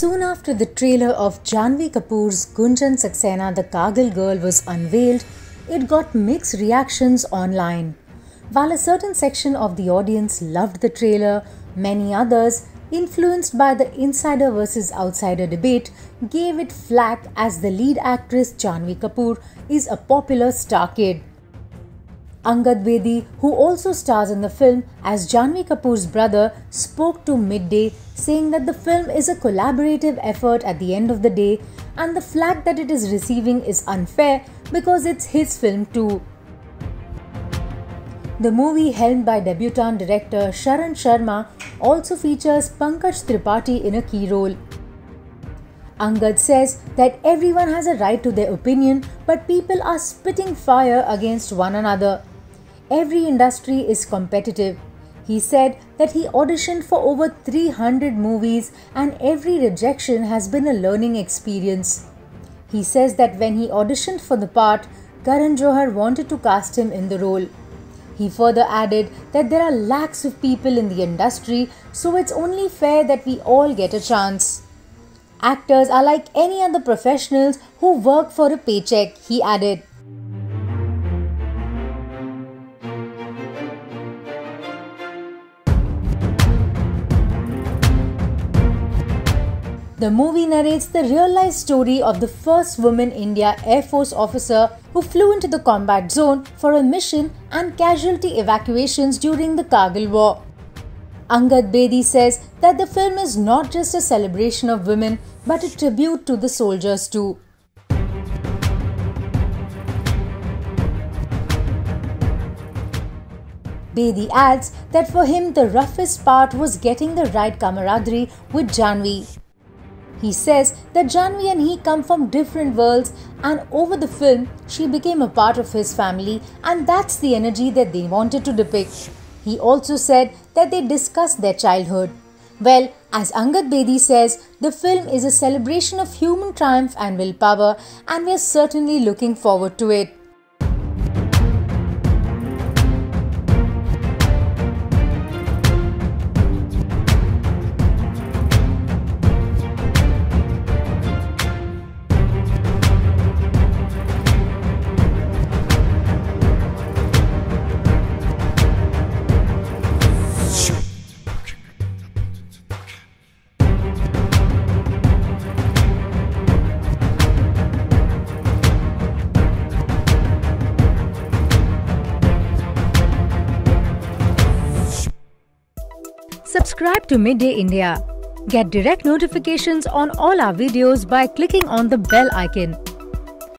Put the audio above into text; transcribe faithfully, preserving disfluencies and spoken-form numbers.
Soon after the trailer of Janhvi Kapoor's Gunjan Saxena The Kargil Girl was unveiled, it got mixed reactions online. While a certain section of the audience loved the trailer, many others, influenced by the insider versus outsider debate, gave it flack as the lead actress Janhvi Kapoor is a popular star kid. Angad Bedi, who also stars in the film as Janhvi Kapoor's brother, spoke to Midday saying that the film is a collaborative effort at the end of the day and the flack that it is receiving is unfair because it's his film too. The movie, helmed by debutant director Sharan Sharma, also features Pankaj Tripathi in a key role. Angad says that everyone has a right to their opinion, but people are spitting fire against one another. Every industry is competitive. He said that he auditioned for over three hundred movies and every rejection has been a learning experience. He says that when he auditioned for the part, Karan Johar wanted to cast him in the role. He further added that there are lakhs of people in the industry, so it's only fair that we all get a chance. Actors are like any other professionals who work for a paycheck, he added. The movie narrates the real-life story of the first woman India Air Force officer who flew into the combat zone for a mission and casualty evacuations during the Kargil War. Angad Bedi says that the film is not just a celebration of women but a tribute to the soldiers too. Bedi adds that for him the roughest part was getting the right camaraderie with Janhvi. He says that Janhvi and he come from different worlds and over the film she became a part of his family and that's the energy that they wanted to depict. He also said that they discussed their childhood. Well, as Angad Bedi says, the film is a celebration of human triumph and willpower and we are certainly looking forward to it. Subscribe to Midday India. Get direct notifications on all our videos by clicking on the bell icon.